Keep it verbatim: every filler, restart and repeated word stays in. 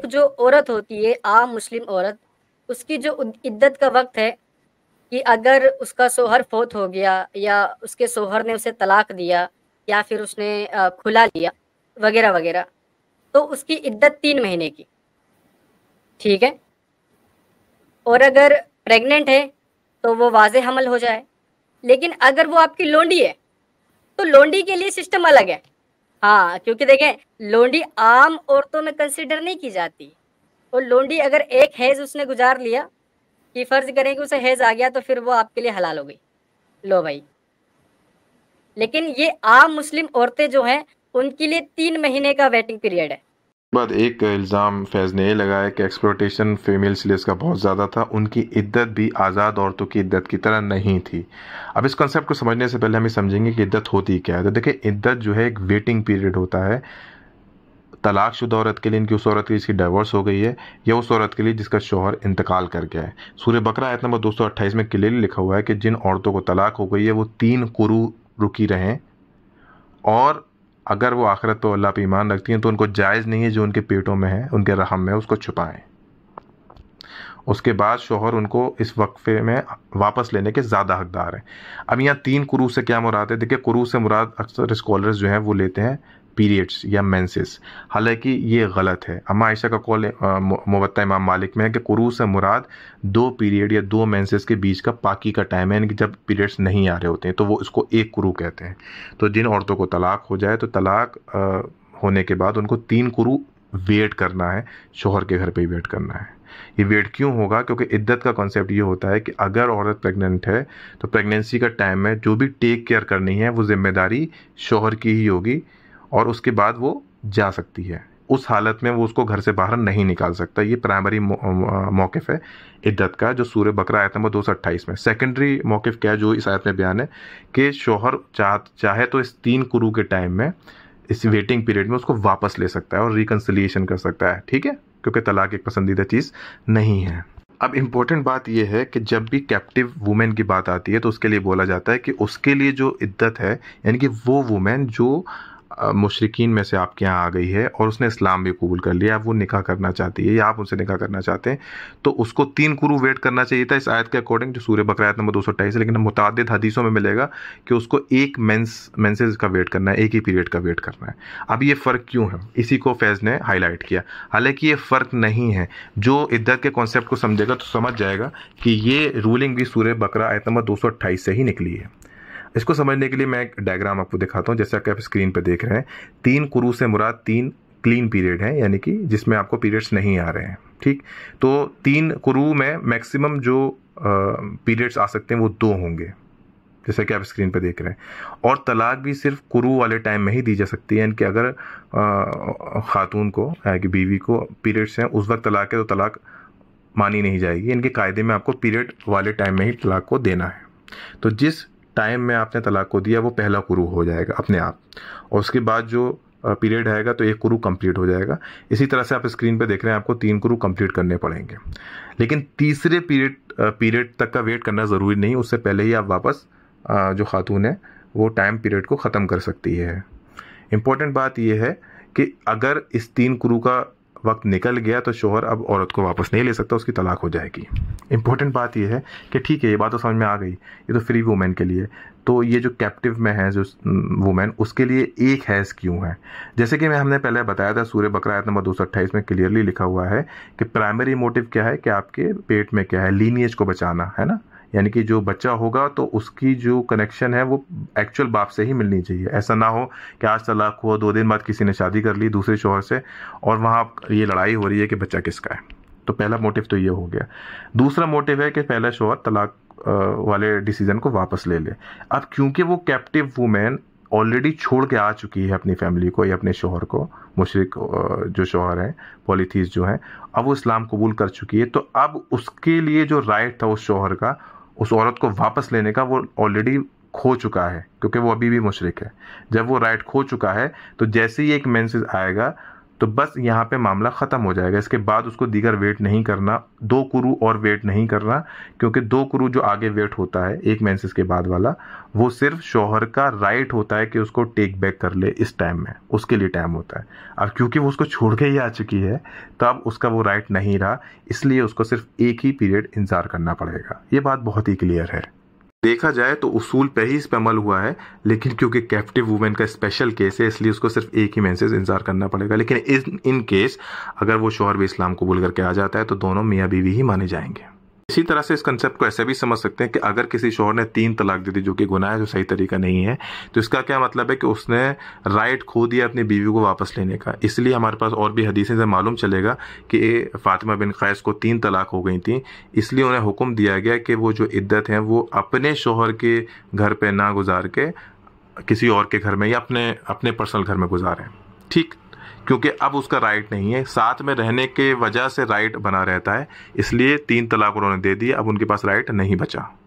जो औरत होती है, आम मुस्लिम औरत, उसकी जो इद्दत का वक्त है कि अगर उसका शौहर फौत हो गया या उसके शौहर ने उसे तलाक दिया या फिर उसने अ, खुला लिया वगैरह वगैरह, तो उसकी इद्दत तीन महीने की, ठीक है। और अगर प्रेग्नेंट है तो वो वाज़े हमल हो जाए। लेकिन अगर वो आपकी लोंडी है तो लोंडी के लिए सिस्टम अलग है। हाँ, क्योंकि देखें, लोंडी आम औरतों में कंसिडर नहीं की जाती। तो लोंडी अगर एक हैज़ उसने गुजार लिया कि फ़र्ज़ करें कि उसे हैज़ आ गया, तो फिर वो आपके लिए हलाल हो गई। लो भाई। लेकिन ये आम मुस्लिम औरतें जो हैं, उनके लिए तीन महीने का वेटिंग पीरियड है। बाद एक इल्ज़ाम फैज़ ने ये लगाया कि एक्सप्लोटेशन फीमेल स्लेव्स का बहुत ज़्यादा था, उनकी इद्दत भी आज़ाद औरतों की इद्दत की तरह नहीं थी। अब इस कॉन्सेप्ट को समझने से पहले हम ये समझेंगे कि इद्दत होती क्या है। तो देखिए, इद्दत जो है एक वेटिंग पीरियड होता है तलाकशुदा औरत के लिए, इनकी उस औरत की जिसकी डाइवोर्स हो गई है, या उस औरत के लिए जिसका शौहर इंतकाल कर गया है। सूरह बकरा आयत नंबर दो सौ अट्ठाईस में क्लियरली लिखा हुआ है कि जिन औरतों को तलाक हो गई है वो तीन कुरू रुकी रहें, और अगर वो आखिरत पर अल्लाह पे ईमान रखती हैं तो उनको जायज़ नहीं है जो उनके पेटों में है, उनके रहम में, उसको छुपाएं। उसके बाद शौहर उनको इस वक्फे में वापस लेने के ज़्यादा हकदार हैं। अब यहाँ तीन कुरू से क्या मुराद है? देखिए, कुरू से मुराद अक्सर स्कॉलर्स जो हैं वो लेते हैं पीरियड्स या मेंसेस, हालांकि ये गलत है। अम्मा आयशा का कौल मुवत्ता इमाम मालिक में है कि कुरू से मुराद दो पीरियड या दो मेंसेस के बीच का पाकी का टाइम है, यानी कि जब पीरियड्स नहीं आ रहे होते हैं, तो वो इसको एक कुरू कहते हैं। तो जिन औरतों को तलाक हो जाए तो तलाक होने के बाद उनको तीन कुरू वेट करना है, शौहर के घर पे ही वेट करना है। ये वेट क्यों होगा? क्योंकि इद्दत का कॉन्सेप्ट ये होता है कि अगर औरत प्रेग्नेंट है तो प्रेगनेंसी का टाइम में जो भी टेक केयर करनी है वो जिम्मेदारी शौहर की ही होगी, और उसके बाद वो जा सकती है। उस हालत में वो उसको घर से बाहर नहीं निकाल सकता। ये प्राइमरी मौक़िफ़ है इद्दत का, जो सूरह बकरा आयत नंबर दो सौ अट्ठाईस में। सेकेंडरी मौक़िफ़ क्या है जो इस आयत में बयान है कि शौहर चाह चाहे तो इस तीन कुरू के टाइम में, इस वेटिंग पीरियड में उसको वापस ले सकता है और रिकन्सिलिएशन कर सकता है, ठीक है, क्योंकि तलाक एक पसंदीदा चीज़ नहीं है। अब इम्पोर्टेंट बात यह है कि जब भी कैप्टिव वुमेन की बात आती है तो उसके लिए बोला जाता है कि उसके लिए जो इद्दत है, यानी कि वो वुमेन जो मुशरिकीन में से आपके यहाँ आ गई है और उसने इस्लाम भी कबूल कर लिया, वो निकाह करना चाहती है या आप उनसे निकाह करना चाहते हैं, तो उसको तीन कुरू वेट करना चाहिए था इस आयत के अकॉर्डिंग, जो सूरह बकरा आयत नंबर दो सौ अट्ठाईस है। लेकिन मुतअद्दिद हदीसों में मिलेगा कि उसको एक मेंस मेंसेस का वेट करना है, एक ही पीरियड का वेट करना है। अब ये फ़र्क क्यों है, इसी को फैज़ ने हाईलाइट किया। हालांकि ये फ़र्क नहीं है, जो इद्दत के कॉन्सेप्ट को समझेगा तो समझ जाएगा कि ये रूलिंग भी सूरह बकरा आयत नंबर दो सौ अट्ठाईस से ही निकली है। इसको समझने के लिए मैं एक डायग्राम आपको दिखाता हूँ, जैसा कि आप स्क्रीन पर देख रहे हैं। तीन कुरू से मुराद तीन क्लीन पीरियड है, यानी कि जिसमें आपको पीरियड्स नहीं आ रहे हैं, ठीक। तो तीन कुरू में मैक्सिमम जो पीरियड्स आ सकते हैं वो दो होंगे, जैसा कि आप स्क्रीन पे देख रहे हैं। और तलाक भी सिर्फ कुरू वाले टाइम में ही दी जा सकती है, यानी कि अगर खातून को, यानी कि बीवी को पीरियड्स हैं उस वक्त तलाक है तो तलाक मानी नहीं जाएगी। इनके कायदे में आपको पीरियड वाले टाइम में ही तलाक को देना है। तो जिस टाइम में आपने तलाक को दिया वो पहला कुरू हो जाएगा अपने आप, और उसके बाद जो पीरियड आएगा तो एक कुरू कंप्लीट हो जाएगा। इसी तरह से आप स्क्रीन पे देख रहे हैं, आपको तीन कुरू कंप्लीट करने पड़ेंगे। लेकिन तीसरे पीरियड पीरियड तक का वेट करना ज़रूरी नहीं, उससे पहले ही आप वापस जो खातून है वो टाइम पीरियड को ख़त्म कर सकती है। इम्पोर्टेंट बात यह है कि अगर इस तीन कुरू का वक्त निकल गया तो शौहर अब औरत को वापस नहीं ले सकता, उसकी तलाक हो जाएगी। इंपॉर्टेंट बात यह है कि ठीक है, ये बात तो समझ में आ गई, ये तो फ्री वुमेन के लिए। तो ये जो कैप्टिव में है जो वुमेन, उसके लिए एक हैज़ क्यों है? जैसे कि मैं हमने पहले बताया था, सूरह बकरा आयत नंबर दो सौ अट्ठाईस में क्लियरली लिखा हुआ है कि प्राइमरी मोटिव क्या है, कि आपके पेट में क्या है, लीनिएज को बचाना है ना, यानी कि जो बच्चा होगा तो उसकी जो कनेक्शन है वो एक्चुअल बाप से ही मिलनी चाहिए। ऐसा ना हो कि आज तलाक हुआ, दो दिन बाद किसी ने शादी कर ली दूसरे शौहर से और वहाँ ये लड़ाई हो रही है कि बच्चा किसका है। तो पहला मोटिव तो ये हो गया। दूसरा मोटिव है कि पहला शौहर तलाक वाले डिसीजन को वापस ले ले। अब क्योंकि वो कैप्टिव वुमेन ऑलरेडी छोड़ के आ चुकी है अपनी फैमिली को या अपने शौहर को, मुशरिक जो शौहर हैं, पॉलीथीस जो हैं, अब वो इस्लाम कबूल कर चुकी है, तो अब उसके लिए जो राइट था उस शौहर का, उस औरत को वापस लेने का, वो ऑलरेडी खो चुका है, क्योंकि वो अभी भी मुशरिक है। जब वो राइट खो चुका है तो जैसे ही एक मेंसेस आएगा तो बस यहाँ पे मामला ख़त्म हो जाएगा। इसके बाद उसको दीगर वेट नहीं करना, दो कुरू और वेट नहीं करना, क्योंकि दो कुरू जो आगे वेट होता है एक मेंसेस के बाद वाला, वो सिर्फ शौहर का राइट होता है कि उसको टेक बैक कर ले इस टाइम में, उसके लिए टाइम होता है। अब क्योंकि वो उसको छोड़ के ही आ चुकी है तो अब उसका वो राइट नहीं रहा, इसलिए उसको सिर्फ एक ही पीरियड इंतजार करना पड़ेगा। ये बात बहुत ही क्लियर है। देखा जाए तो उसूल पे ही इस पे अमल हुआ है, लेकिन क्योंकि कैप्टिव वुमेन का स्पेशल केस है इसलिए उसको सिर्फ एक ही मेंसेस इंतजार करना पड़ेगा। लेकिन इन इन केस अगर वो शौहर भी इस्लाम कबूल करके आ जाता है तो दोनों मियाँ बीवी ही माने जाएंगे। इसी तरह से इस कंसेप्ट को ऐसे भी समझ सकते हैं कि अगर किसी शौहर ने तीन तलाक दे दी, जो कि गुनाह है, जो सही तरीका नहीं है, तो इसका क्या मतलब है कि उसने राइट खो दिया अपनी बीवी को वापस लेने का। इसलिए हमारे पास और भी हदीसें से मालूम चलेगा कि फातिमा बिन कैस को तीन तलाक हो गई थी, इसलिए उन्हें हुक्म दिया गया कि वो जो इद्दत है वो अपने शौहर के घर पे ना गुजार के किसी और के घर में या अपने अपने पर्सनल घर में गुजारें। ठीक, क्योंकि अब उसका राइट नहीं है, साथ में रहने के वजह से राइट बना रहता है, इसलिए तीन तलाक उन्होंने दे दिए, अब उनके पास राइट नहीं बचा।